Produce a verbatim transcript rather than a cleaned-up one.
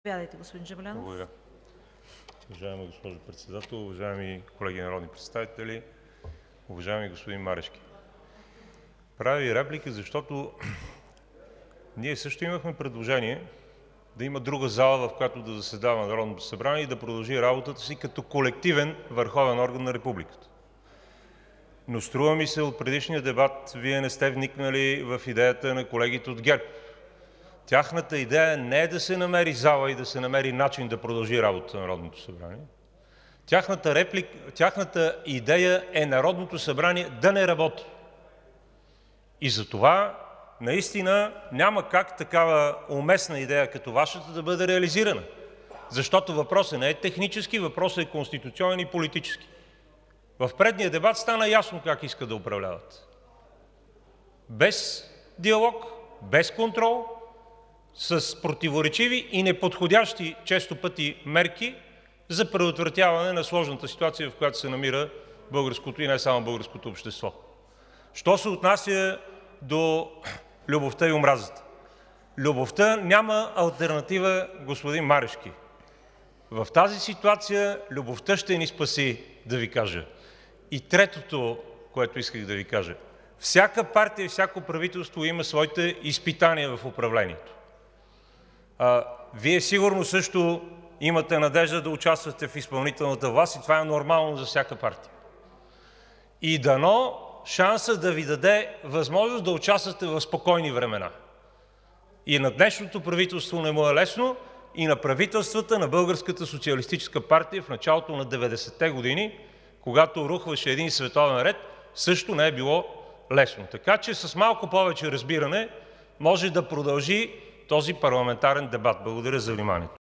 Заповядайте, господин Жаблянов. Благодаря. Уважаема госпожо Председател, уважаеми колеги народни представители, уважаеми господин Марешки! Правя Ви реплика, защото ние също имахме предложение да има друга зала, в която да заседава Народното събрание и да продължи работата си като колективен върховен орган на Републиката. Но струва ми се, от предишния дебат Вие не сте вникнали в идеята на колегите от ГЕРБ. Тяхната идея не е да се намери зала и да се намери начин да продължи работата на Народното събрание. Тяхната, реплик... Тяхната идея е Народното събрание да не работи. И затова наистина няма как такава уместна идея като Вашата да бъде реализирана. Защото въпросът не е технически, въпросът е конституционен и политически. В предния дебат стана ясно как искат да управляват. Без диалог, без контрол, с противоречиви и неподходящи често пъти мерки за предотвратяване на сложната ситуация, в която се намира българското и не само българското общество. Що се отнася до любовта и омразата? Любовта няма алтернатива, господин Марешки. В тази ситуация любовта ще ни спаси, да Ви кажа. И третото, което исках да Ви кажа. Всяка партия и всяко правителство има своите изпитания в управлението. А, вие сигурно също имате надежда да участвате в изпълнителната власт и това е нормално за всяка партия. И дано шансът да Ви даде възможност да участвате в спокойни времена. И на днешното правителство не му е лесно, и на правителствата на Българската социалистическа партия в началото на деветдесетте години, когато рухваше един световен ред, също не е било лесно. Така че с малко повече разбиране може да продължи този парламентарен дебат. Благодаря за вниманието.